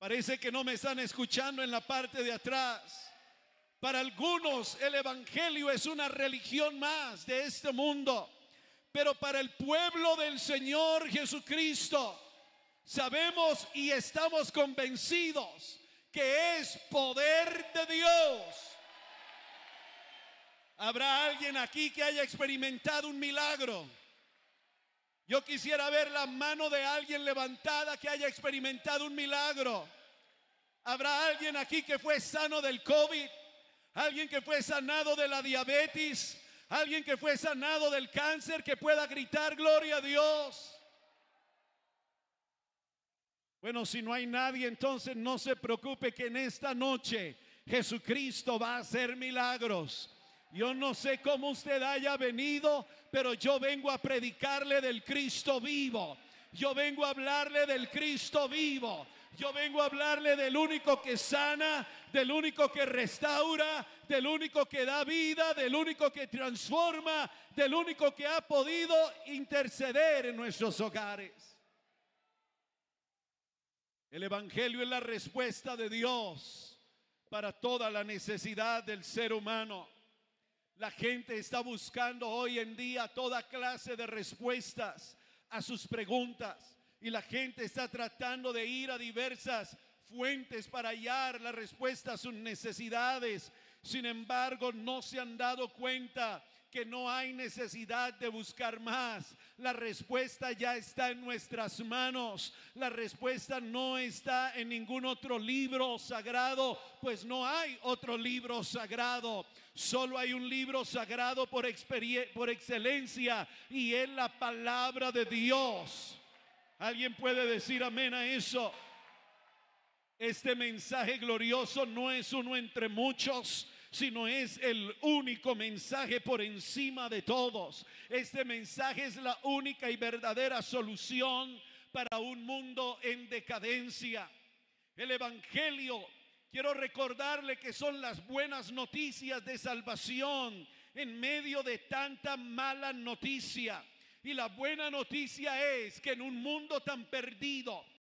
Parece que no me están escuchando en la parte de atrás. Para algunos el evangelio es una religión más de este mundo, pero para el pueblo del Señor Jesucristo sabemos y estamos convencidos que es poder de Dios. ¿Habrá alguien aquí que haya experimentado un milagro? Yo quisiera ver la mano de alguien levantada que haya experimentado un milagro. ¿Habrá alguien aquí que fue sano del COVID? ¿Alguien que fue sanado de la diabetes? ¿Alguien que fue sanado del cáncer que pueda gritar gloria a Dios? Bueno, si no hay nadie, entonces no se preocupe, que en esta noche Jesucristo va a hacer milagros. Yo no sé cómo usted haya venido, pero yo vengo a predicarle del Cristo vivo. Yo vengo a hablarle del Cristo vivo. Yo vengo a hablarle del único que sana, del único que restaura, del único que da vida, del único que transforma, del único que ha podido interceder en nuestros hogares. El evangelio es la respuesta de Dios para toda la necesidad del ser humano. La gente está buscando hoy en día toda clase de respuestas a sus preguntas, y la gente está tratando de ir a diversas fuentes para hallar la respuesta a sus necesidades. Sin embargo, no se han dado cuenta que no hay necesidad de buscar más. La respuesta ya está en nuestras manos. La respuesta no está en ningún otro libro sagrado, pues no hay otro libro sagrado. Solo hay un libro sagrado por excelencia, y es la palabra de Dios. ¿Alguien puede decir amén a eso? Este mensaje glorioso no es uno entre muchos, sino es el único mensaje por encima de todos. Este mensaje es la única y verdadera solución para un mundo en decadencia. El evangelio, quiero recordarle que son las buenas noticias de salvación en medio de tanta mala noticia. Y la buena noticia es que en un mundo tan perdido,